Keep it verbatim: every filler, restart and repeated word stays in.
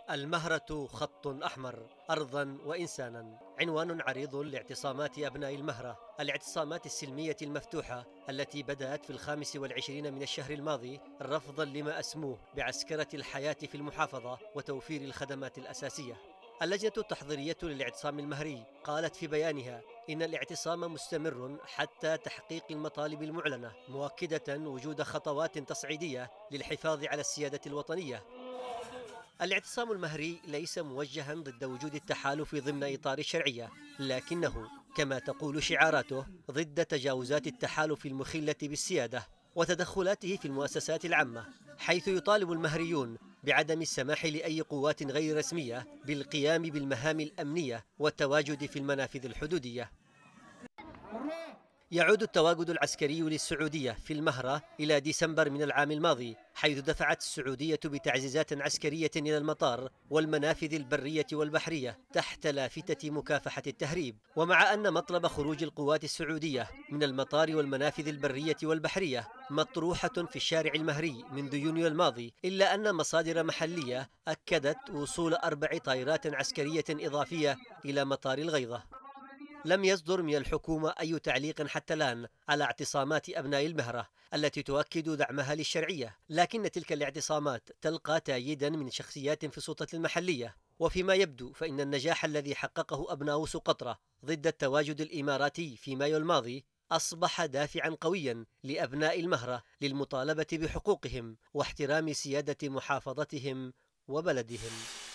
المهرة خط أحمر أرضا وإنسانا، عنوان عريض لاعتصامات أبناء المهرة، الاعتصامات السلمية المفتوحة التي بدأت في الخامس والعشرين من الشهر الماضي رفضا لما أسموه بعسكرة الحياة في المحافظة وتوفير الخدمات الأساسية. اللجنة التحضيرية للاعتصام المهري قالت في بيانها إن الاعتصام مستمر حتى تحقيق المطالب المعلنة، مؤكدة وجود خطوات تصعيدية للحفاظ على السيادة الوطنية. الاعتصام المهري ليس موجها ضد وجود التحالف ضمن إطار الشرعية، لكنه كما تقول شعاراته ضد تجاوزات التحالف المخلة بالسيادة وتدخلاته في المؤسسات العامة، حيث يطالب المهريون بعدم السماح لأي قوات غير رسمية بالقيام بالمهام الأمنية والتواجد في المنافذ الحدودية. يعود التواجد العسكري للسعودية في المهرة إلى ديسمبر من العام الماضي، حيث دفعت السعودية بتعزيزات عسكرية إلى المطار والمنافذ البرية والبحرية تحت لافتة مكافحة التهريب. ومع أن مطلب خروج القوات السعودية من المطار والمنافذ البرية والبحرية مطروحة في الشارع المهري منذ يونيو الماضي، إلا أن مصادر محلية أكدت وصول أربع طائرات عسكرية إضافية إلى مطار الغيضة. لم يصدر من الحكومة أي تعليق حتى الآن على اعتصامات أبناء المهرة التي تؤكد دعمها للشرعية، لكن تلك الاعتصامات تلقى تأييدا من شخصيات في السلطة المحلية. وفيما يبدو فإن النجاح الذي حققه أبناء سقطرى ضد التواجد الإماراتي في مايو الماضي أصبح دافعا قويا لأبناء المهرة للمطالبة بحقوقهم واحترام سيادة محافظتهم وبلدهم.